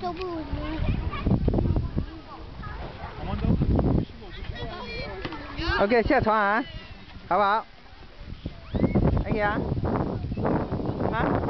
OK， 下船啊，好不好？可以啊。啊？